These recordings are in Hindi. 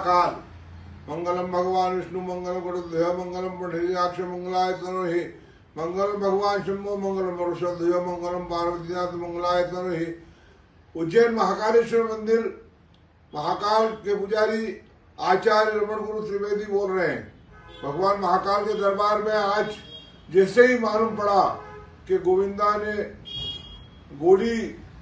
महाकाल। मंगलम भगवान विष्णु मंगलम गरुड़ध्वज मंगलम पुंडरीकाक्ष मंगलाय तनोहि। मंगलम भगवान शंभो मंगलम वरुषध्वज मंगलम पार्वतीनाथ मंगलाय तनोहि। उज्जैन महाकालेश्वर मंदिर महाकाल के पुजारी आचार्य रमण गुरु त्रिवेदी बोल रहे हैं। भगवान महाकाल के दरबार में आज जैसे ही मालूम पड़ा कि गोविंदा ने गोली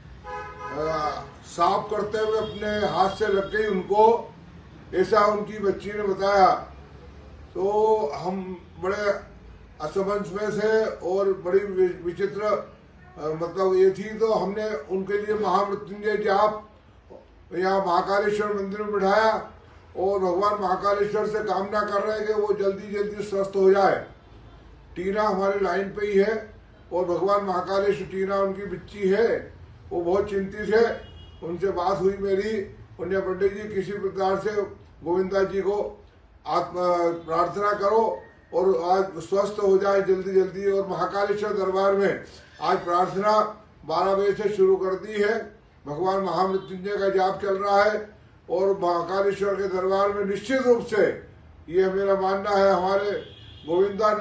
साफ करते हुए अपने हाथ से लग गई उनको, ऐसा उनकी बच्ची ने बताया, तो हम बड़े असमंजस में थे और बड़ी विचित्र मतलब ये थी। तो हमने उनके लिए महामृत्युंजय जाप यहाँ महाकालेश्वर मंदिर में बिठाया और भगवान महाकालेश्वर से कामना कर रहे हैं कि वो जल्दी जल्दी स्वस्थ हो जाए। टीना हमारे लाइन पे ही है और भगवान महाकालेश्वर, टीना उनकी बच्ची है, वो बहुत चिंतित है। उनसे बात हुई मेरी, उन्हें पंडित जी किसी प्रकार से गोविंदा जी को आत्मा प्रार्थना करो और आज स्वस्थ हो जाए जल्दी जल्दी। और महाकालेश्वर दरबार में आज प्रार्थना 12 बजे से शुरू कर दी है। भगवान महामृत्युंजय का जाप चल रहा है और महाकालेश्वर के दरबार में निश्चित रूप से ये मेरा मानना है, हमारे गोविंदा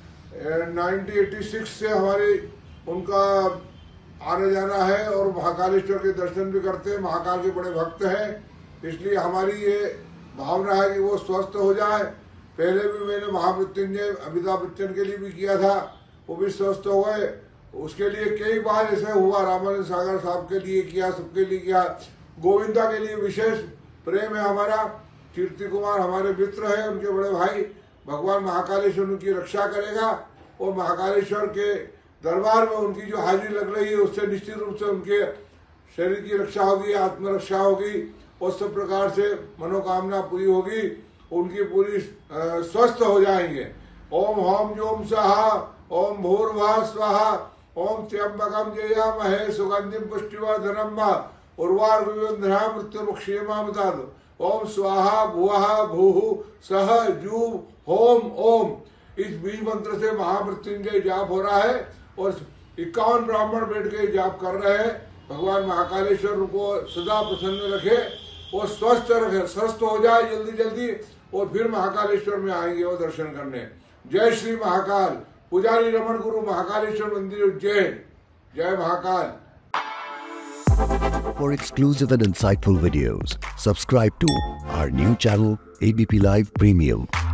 1986 से हमारे उनका आने जाना है और महाकालेश्वर के दर्शन भी करते हैं। महाकाल के बड़े भक्त हैं, इसलिए हमारी ये भावना है कि वो स्वस्थ हो जाए। पहले भी मैंने महामृत्युंजय अमिताभ बच्चन के लिए भी किया था, वो भी स्वस्थ हो गए। उसके लिए कई बार ऐसे हुआ, रामानंद सागर साहब के लिए किया, सबके लिए किया। गोविंदा के लिए विशेष प्रेम है हमारा। कीर्ति कुमार हमारे मित्र है, उनके बड़े भाई। भगवान महाकालेश्वर उनकी रक्षा करेगा और महाकालेश्वर के दरबार में उनकी जो हाजिरी लग रही है उससे निश्चित रूप से उनके शरीर की रक्षा होगी, आत्मरक्षा होगी और सब प्रकार से मनोकामना पूरी होगी, उनकी पूरी स्वस्थ हो जाएंगे। ओम होम जोम स्वाहा, ओम भूर्भुवः स्वाहा, ओम त्र्यंबकम जयामहे सुगंधिम पुष्टिवर्धनम उर्वारुकमिव मृत्युर्मुक्षेमामृतात्। ओम स्वाहा भुवः भूः सः जू होम ओम। इस बीज मंत्र से महामृत्युंजय जाप हो रहा है और 51 ब्राह्मण बैठ के जाप कर रहे हैं। भगवान महाकालेश्वर उनको सदा प्रसन्न रखे और स्वस्थ रखे, स्वस्थ हो जाए जल्दी जल्दी और फिर महाकालेश्वर में आएंगे वो दर्शन करने। जय श्री महाकाल। पुजारी रमण गुरु महाकालेश्वर मंदिर उज्जैन। जय Mahakal. For exclusive and insightful videos, subscribe to our new channel ABP Live Premium.